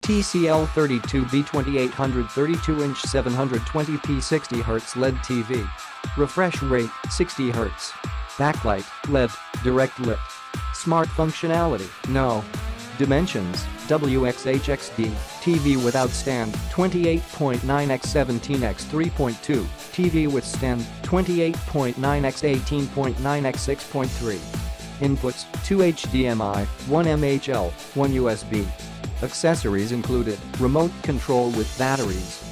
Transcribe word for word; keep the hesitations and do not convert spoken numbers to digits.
T C L thirty-two B twenty-eight hundred thirty-two inch seven twenty p sixty hertz L E D T V. Refresh rate sixty hertz. Backlight L E D, direct lit. Smart functionality, no. Dimensions, W X H X D, T V without stand, twenty-eight point nine by seventeen by three point two, T V with stand, twenty-eight point nine by eighteen point nine by six point three. Inputs, two H D M I, one M H L, one U S B. Accessories included, remote control with batteries,